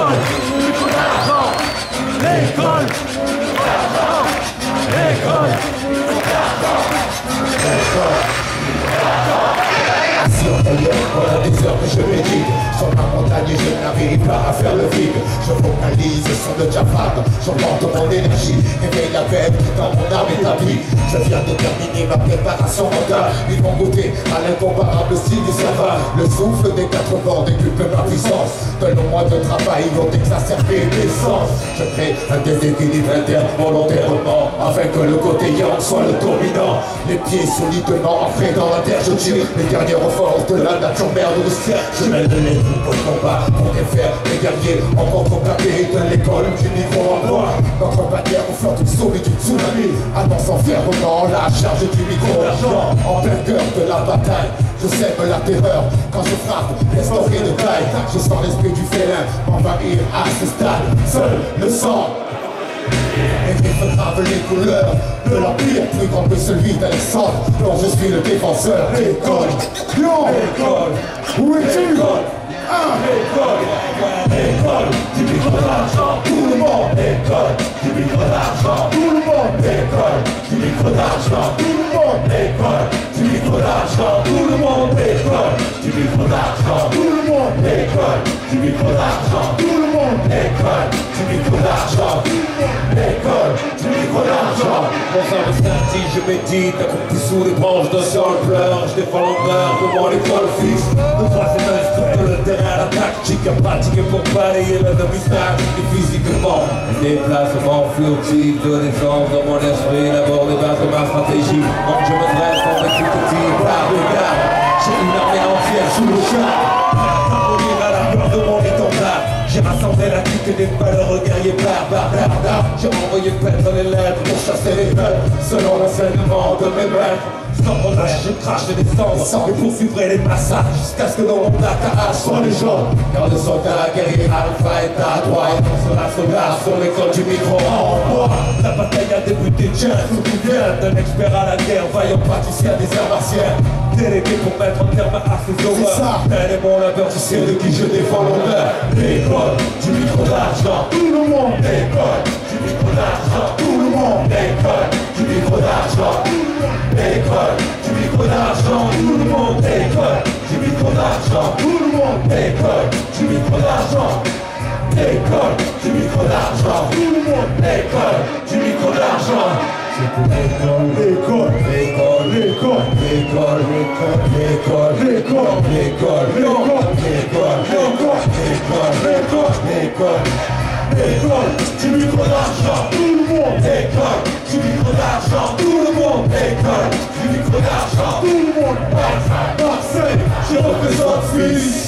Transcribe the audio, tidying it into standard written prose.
l'école, micro d'argent, l'école, l'école, assis en tailleur pendant des heures que je médite sur ma montagne, je n'arrive pas à faire le vide. Je focalise sur le diaphragme, j'augmente mon énergie, éveille la veine dans mon âme établie. Je viens de terminer ma préparation mentale. Ils vont goûter à l'incomparable style du serveur. Le souffle des 4 vents décuple ma puissance. De longs mois de travail ont exacerbé mes sens. Je crée un déséquilibre interne volontairement, afin que le côté yang soit le dominant. Les pieds solidement ancrés dans la terre, je tire les dernières forces de la nature mère de l'océan. Je mène les troupes de combat pour défaire les guerriers encore combattés de l'école du micro-emploi. Notre bannière au flanc d'une souris du tsunami annonçant fièrement la charge du micro-argent. En plein cœur de la bataille, je sème la terreur quand je frappe l'estomac de taille. Je sens l'esprit du félin m'envahir à ce stade. Seul le sang et griffes gravent les couleurs de l'empire plus grand que celui d'Alexandre, dont je suis le défenseur. L'école, l'école, où es-tu? L'école, l'école, du micro d'argent, tout le monde. L'école, du micro d'argent, tout le monde. L'école, du micro d'argent, tout le monde. L'école, du micro d'argent, tout le monde. L'école, du micro d'argent, tout le monde. L'école, du micro d'argent, tout le monde. L'école, du micro d'argent, l'école, du micro d'argent. Mon cerveau scintille, je médite, accroupi sous les branches d'un sol pleure. Je défends l'honneur de mon école fixe. Le troisième instrument de le terrain, la tactique à pratiquer pour balayer la demi-statique et physiquement. Les déplacements furtifs de défense dans mon esprit, d'abord les bases de ma stratégie. Donc je me dresse en exécutif par regard. J'ai une armée entière sous le chat. À la peur de mon étendard. J'ai rassemblé la clique des malheureux guerriers barbares. J'ai envoyé paître les lettres pour chasser les peuples selon l'enseignement de mes maîtres. Sans relâche, je crache les descendants et poursuivrai les massacres jusqu'à ce que dans mon Dakar soit les gens. Car le soldat guerrier alpha est à droite et on sera soldat sur l'école du micro en bois. La bataille a débuté, tiens, souviens d'un expert à la guerre, vaillant praticien des arts martiens. Délégué pour mettre un terme à ces horreurs. Tel est mon labeur, tu sais de qui je défends l'honneur. L'école du micro d'argent, tout le monde. L'école du micro d'argent, tout le monde. L'école du micro d'argent, l'école du micro d'argent, tout le monde. L'école du micro d'argent, tout le monde. L'école du micro d'argent, l'école du micro d'argent, tout le monde. L'école du micro d'argent. C'est pour l'école, l'école, l'école, l'école, l'école, l'école, l'école, l'école, l'école, l'école, l'école, l'école, l'école du micro d'argent, tout le monde. L'école du micro d'argent, tout le monde. L'école du micro d'argent, tout le monde. Marseille, je représente fils.